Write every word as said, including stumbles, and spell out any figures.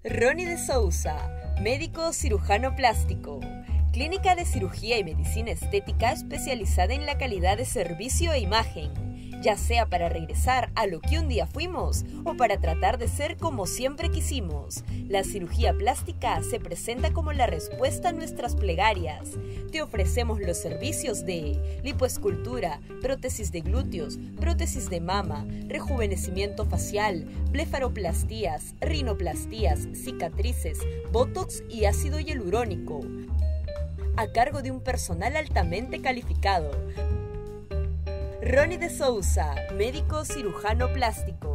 Ronnie de Souza, médico cirujano plástico, clínica de cirugía y medicina estética especializada en la calidad de servicio e imagen, ya sea para regresar a lo que un día fuimos o para tratar de ser como siempre quisimos. La cirugía plástica se presenta como la respuesta a nuestras plegarias. Te ofrecemos los servicios de lipoescultura, prótesis de glúteos, prótesis de mama, rejuvenecimiento facial, blefaroplastías, rinoplastías, cicatrices, botox y ácido hialurónico, a cargo de un personal altamente calificado. Ronnie de Souza, médico cirujano plástico.